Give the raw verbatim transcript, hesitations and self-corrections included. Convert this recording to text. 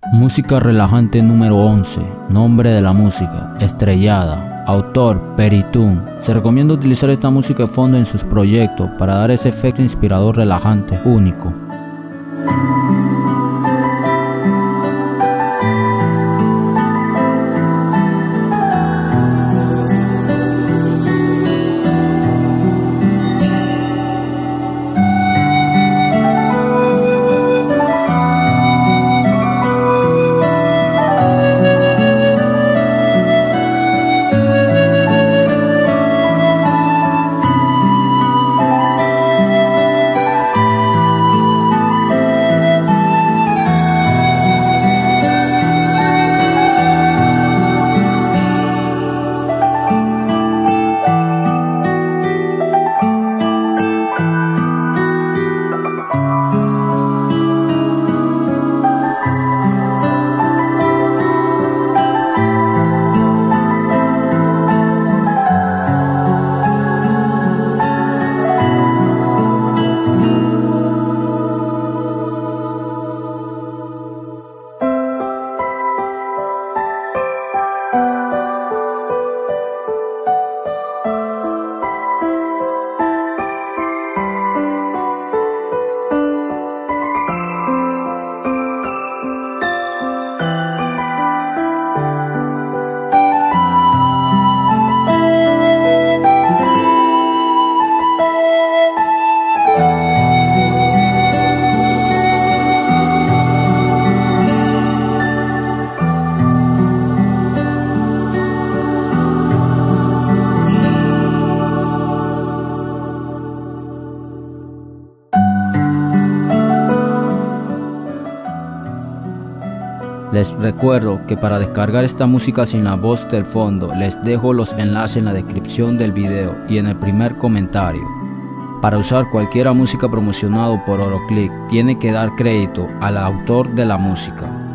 Música relajante número once. Nombre de la música: Estrellada. Autor: Peritún. Se recomienda utilizar esta música de fondo en sus proyectos para dar ese efecto inspirador relajante único. Les recuerdo que para descargar esta música sin la voz del fondo, les dejo los enlaces en la descripción del video y en el primer comentario. Para usar cualquier música promocionada por Oroclick, tiene que dar crédito al autor de la música.